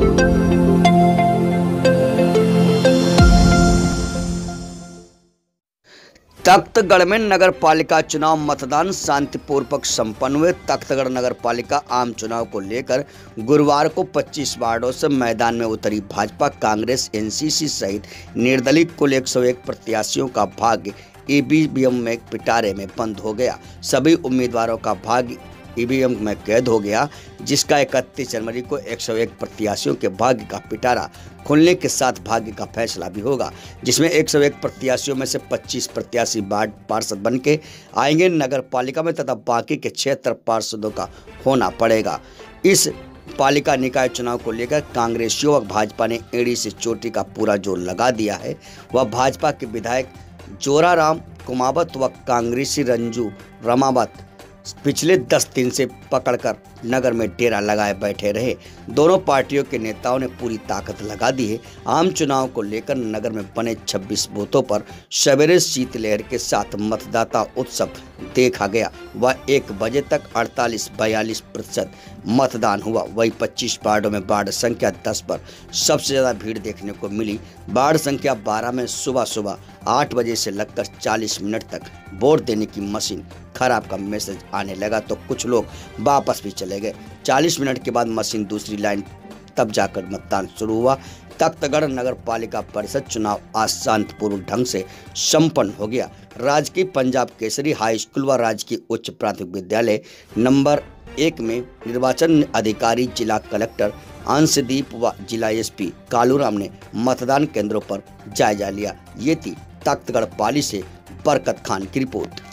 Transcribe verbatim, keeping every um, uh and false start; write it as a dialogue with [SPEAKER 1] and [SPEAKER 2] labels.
[SPEAKER 1] तख्तगढ़ में नगर पालिका चुनाव मतदान शांतिपूर्वक संपन्न हुए। तख्तगढ़ नगर पालिका आम चुनाव को लेकर गुरुवार को पच्चीस वार्डों से मैदान में उतरी भाजपा, कांग्रेस, एनसीसी सहित निर्दलीय कुल एक सौ एक प्रत्याशियों का भाग्य ईवीएम में पिटारे में बंद हो गया। सभी उम्मीदवारों का भाग्य ईवीएम में कैद हो गया, जिसका इकतीस जनवरी को एक सौ एक प्रत्याशियों के भाग्य का पिटारा खुलने के साथ भाग्य का फैसला भी होगा, जिसमें एक सौ एक प्रत्याशियों में से पच्चीस प्रत्याशी वार्ड पार्षद बन के आएंगे नगर पालिका में तथा बाकी के छिहत्तर पार्षदों का होना पड़ेगा। इस पालिका निकाय चुनाव को लेकर कांग्रेसियों व भाजपा ने एड़ी से चोटी का पूरा जोर लगा दिया है। वह भाजपा के विधायक जोराराम कुमावत व कांग्रेसी रंजू रमावत पिछले दस दिन से पकड़कर नगर में डेरा लगाए बैठे रहे। दोनों पार्टियों के नेताओं ने पूरी ताकत लगा दी है। आम चुनाव को लेकर नगर में बने छब्बीस बूथों पर सवेरे शीतलहर के साथ मतदाता उत्सव देखा गया। वह एक बजे तक अड़तालीस बयालीस प्रतिशत मतदान हुआ। वही पच्चीस वार्डों में वार्ड संख्या दस पर सबसे ज़्यादा भीड़ देखने को मिली। वार्ड संख्या बारह में सुबह सुबह आठ बजे से लगकर चालीस मिनट तक वोट देने की मशीन खराब का मैसेज आने लगा तो कुछ लोग वापस भी चले गए। चालीस मिनट के बाद मशीन दूसरी लाइन तब जाकर मतदान शुरू हुआ। तख्तगढ़ नगर पालिका परिषद चुनाव आज शांतिपूर्ण ढंग से संपन्न हो गया। राजकीय पंजाब केसरी हाई स्कूल व राजकीय उच्च प्राथमिक विद्यालय नंबर एक में निर्वाचन अधिकारी जिला कलेक्टर अंशदीप व जिला एसपी कालूराम ने मतदान केंद्रों पर जायजा लिया। ये थी तख्तगढ़ पाली से बरकत खान की रिपोर्ट।